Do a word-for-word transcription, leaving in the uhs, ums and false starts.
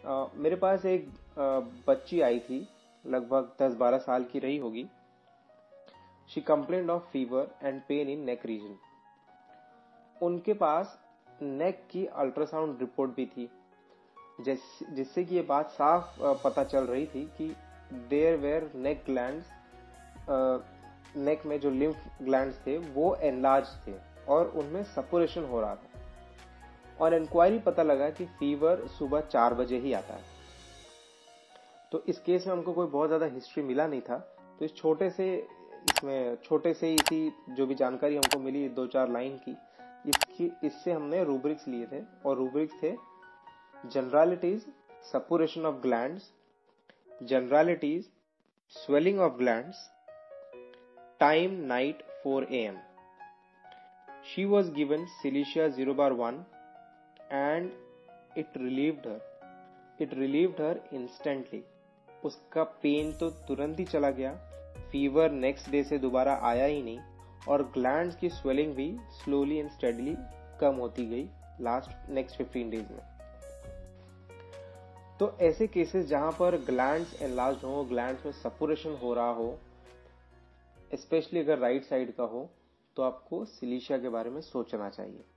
अ, मेरे पास एक अ, बच्ची आई थी, लगभग दस बारह साल की रही होगी। She complained of fever and pain in neck region. उनके पास नेक की अल्ट्रासाउंड रिपोर्ट भी थी, जिस जिससे कि ये बात साफ अ, पता चल रही थी कि there were neck glands, neck में जो लिम्फ ग्लैंड्स थे वो एनलार्ज थे और उनमें सपुरेशन हो रहा था। और इंक्वायरी पता लगा कि फीवर सुबह चार बजे ही आता है। तो इस केस में हमको कोई बहुत ज़्यादा हिस्ट्री मिला नहीं था। तो इस छोटे से इसमें छोटे से इसी जो भी जानकारी हमको मिली दो चार लाइन की, इसकी इससे हमने रूब्रिक्स लिए थे। और रूब्रिक्स थे: generalities, suppuration of glands; generalities, swelling of glands; time night four a m She was given Cilicia zero bar one and it relieved her. It relieved her instantly. उसका pain तो तुरंत ही चला गया, fever next day से दोबारा आया ही नहीं, और ग्लैंड्स की स्वेलिंग भी स्लोली एंड स्टेडली कम होती गई लास्ट नेक्स्ट फिफ्टीन डेज में। तो ऐसे केसेस जहां पर ग्लैंड्स एनलार्ज हो, ग्लैंड्स में सपुरेशन हो रहा हो, स्पेशली अगर राइट साइड का हो, तो आपको सिलीशिया के बारे में सोचना चाहिए।